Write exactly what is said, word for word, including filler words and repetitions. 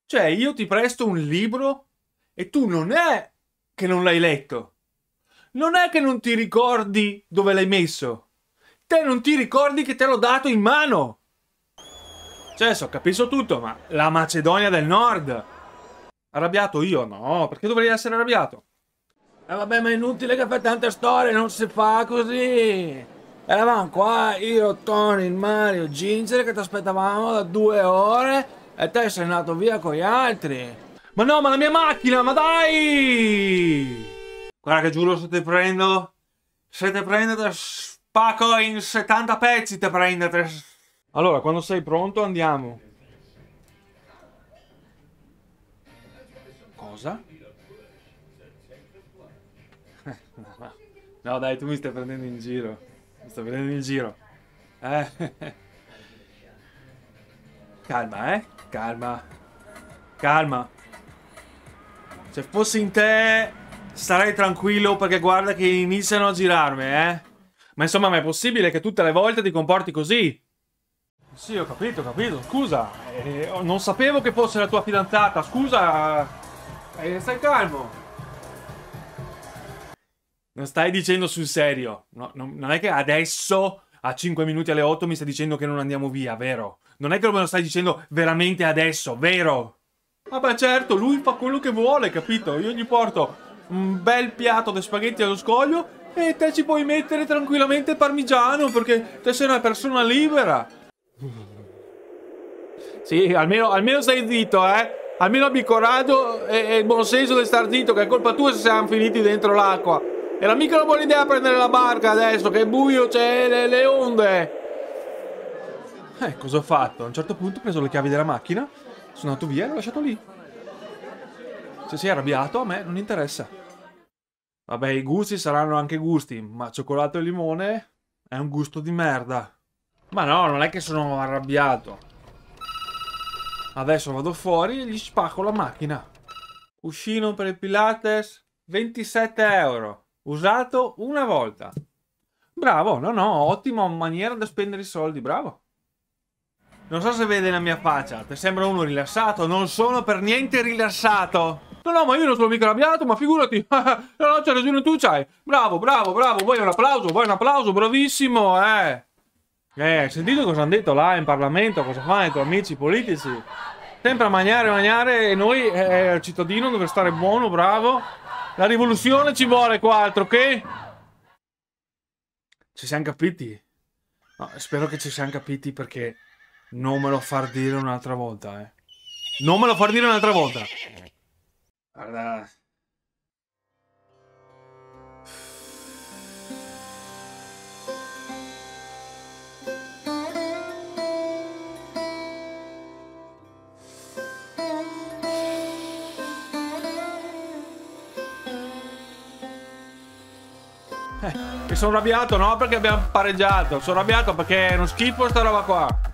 Cioè, io ti presto un libro e tu non è che non l'hai letto. Non è che non ti ricordi dove l'hai messo. Te non ti ricordi che te l'ho dato in mano. Cioè, so, capisco tutto, ma la Macedonia del Nord. Arrabbiato io? No, perché dovrei essere arrabbiato? Eh vabbè, ma è inutile che fai tante storie, non si fa così. Eravamo qua, io, Tony, il Mario, Ginger, che ti aspettavamo da due ore e te sei andato via con gli altri. Ma no, ma la mia macchina, ma dai! Guarda che giuro, se te prendo, se te prendo te spacco in settanta pezzi, te prendete. Allora, quando sei pronto andiamo. Cosa? No dai, tu mi stai prendendo in giro. Mi stai prendendo in giro. Eh. Calma, eh. Calma. Calma. Se fossi in te starei tranquillo, perché guarda che iniziano a girarmi, eh. Ma insomma, ma è possibile che tutte le volte ti comporti così? Sì, ho capito, ho capito. Scusa. Eh, non sapevo che fosse la tua fidanzata. Scusa. Eh, stai calmo. Non stai dicendo sul serio. No, no, non è che adesso, a cinque minuti alle otto, mi stai dicendo che non andiamo via, vero? Non è che me lo stai dicendo veramente adesso, vero? Vabbè, certo, lui fa quello che vuole, capito? Io gli porto un bel piatto di spaghetti allo scoglio e te ci puoi mettere tranquillamente il parmigiano, perché te sei una persona libera. Sì, almeno, almeno stai zitto, eh? Almeno abbi coraggio e, e il buon senso di star zitto, che è colpa tua se siamo finiti dentro l'acqua. Era mica una buona idea prendere la barca adesso, che è buio, c'è le, le onde. Eh, cosa ho fatto? A un certo punto ho preso le chiavi della macchina, sono andato via e l'ho lasciato lì. Se sei arrabbiato, a me non interessa. Vabbè, i gusti saranno anche gusti, ma cioccolato e limone è un gusto di merda. Ma no, non è che sono arrabbiato. Adesso vado fuori e gli spacco la macchina. Cuscino per il Pilates, ventisette euro. Usato una volta. Bravo, no no, ottima maniera da spendere i soldi, bravo. Non so se vede la mia faccia, ti sembra uno rilassato? Non sono per niente rilassato. No no, ma io non sono mica arrabbiato, ma figurati. No no, c'hai ragione tu, c'hai. Bravo, bravo, bravo, vuoi un applauso, vuoi un applauso, bravissimo, eh. Eh, hai sentito cosa hanno detto là in Parlamento? Cosa fanno i tuoi amici politici? Sempre a mangiare, mangiare, e noi, eh, il cittadino deve stare buono, bravo. La rivoluzione ci vuole qua, altro che... Ci siamo capiti? No, spero che ci siamo capiti, perché non me lo far dire un'altra volta, eh. Non me lo far dire un'altra volta. Guarda... Eh, e sono arrabbiato, no? Perché abbiamo pareggiato. Sono arrabbiato perché è uno schifo sta roba qua.